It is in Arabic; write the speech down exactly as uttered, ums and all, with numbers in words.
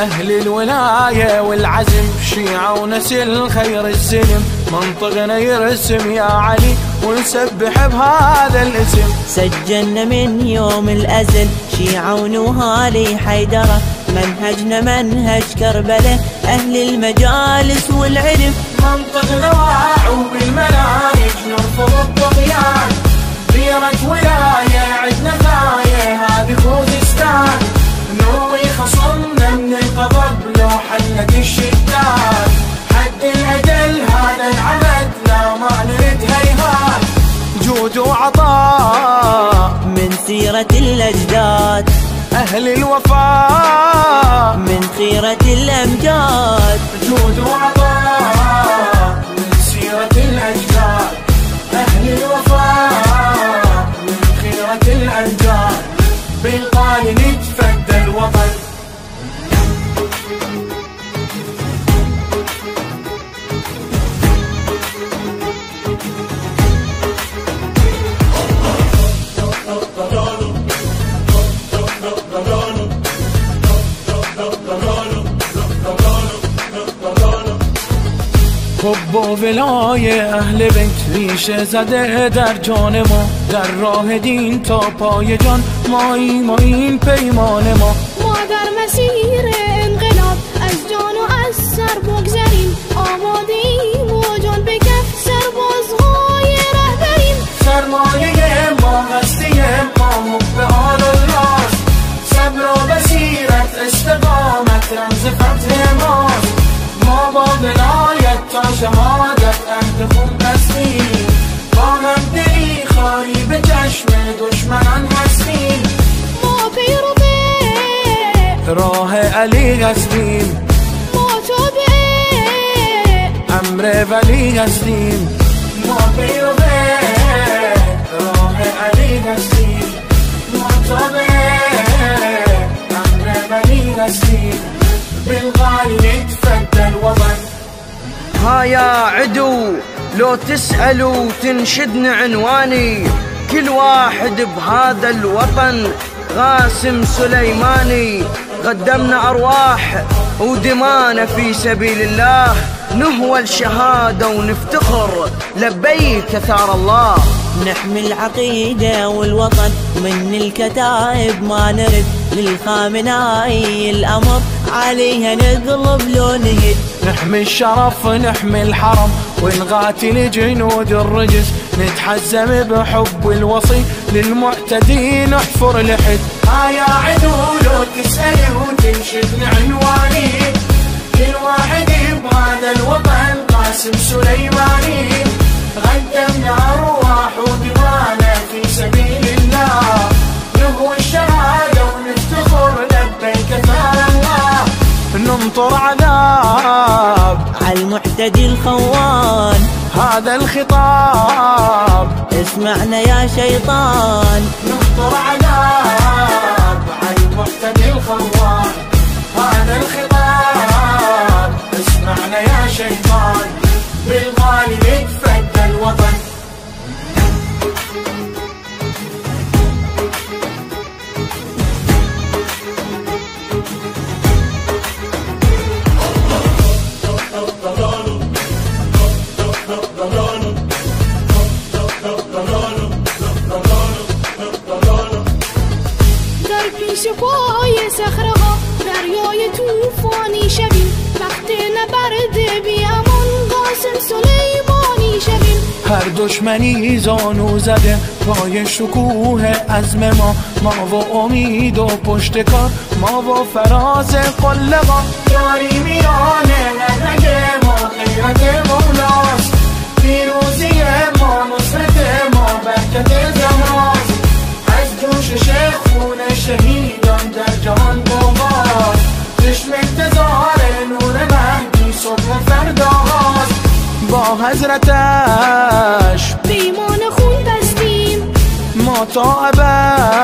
أهل الولاية والعزم، شيعة ونسل خير السلم، منطقنا يرسم يا علي ونسبح بهذا الاسم. سجلنا من يوم الأزل شيعة ونوهالي حيدرة، منهجنا منهج كربلة، أهل المجالس والعلم. منطقنا واع وبالمناهج نرفض الطغيان، ديرة ولاية عدنا غاية هذه خوزستان، نروي خصمنا من الغضب لو حلت الشتات، حد الأجل هذا العمد لا ما نرد هيهات، جود وعطاء من سيرة الأجداد، أهل الوفاء من خيرة الأمجاد، جود وعطاء من سيرة الأجداد، أهل الوفاء من خيرة الأمجاد، بالقال نتفدى الوطن. حب ولاية أهل بیت ریشه زده در جان ما، در راه دین تا پای جان مایی ما این پیمان ما. ما در مسیر انقلاب از جان و از سر بگذریم، آماده ایم و جان به کف سربازهای رهبریم. سرمایه ما هستی ما حب آل الراست، صبر و بصیرت استقامت رمز فتح ماست، ما با ولایت تا شهادت عهد خون بستیم، با همدلی خاری به چشم دشمنان هستیم، ما پیرو به راه علی هستیم، ما تابع امر ولی هستیم، ما پیرو به راه علی هستیم، ما تابع امر ولی هستیم، بالغالي نتفدى الوطن. ها يا عدو لو تسألوا تنشدن عنواني، كل واحد بهذا الوطن غاسم سليماني، قدمنا أرواح ودمانا في سبيل الله، نهوى الشهادة ونفتخر لبيك ثار الله. نحمي العقيدة والوطن من الكتائب ما نرد، للخامنائي الأمر عليها نقلب لو نهد. نحمي الشرف نحمي الحرم ونقاتل جنود الرجس، نتحزم بحب الوصي للمعتدين نحفر لحد. ها يا عدو لو تسألي وتنشدن عنواني، كل واحد بهذا الوطن قاسم سليماني، قدمنا أرواح ودمانا في سبيل الله، نهوى الشهادة ونفتخر لبيك ثار الله، ننطر عذاب على المعتدي الخوان، هذا الخطاب اسمعنا يا شيطان، ننطر عذاب على المعتدي الخوان، هذا الخطاب اسمعنا يا شيطان، بالغالي نتفدى الوطن. در پیش پای صخره‌ها دریای طوفانی شویم، وقت نبرد بی امان قاسم سلیمانی شویم. هر دشمنی زانو زده پای شکوه عزم ما، ما و امید و پشت کار، ما و فراز قلقا، یاری میانه نهج ما غیرت مولاست، پیروزی ما نصرت ما برکت زماست، از جوش شیخ خون شهیدان در جهان باز، چشم انتظار نور مهدی صبح فرداست، با حضرتش پیمان خون بستیم، ما تا ابد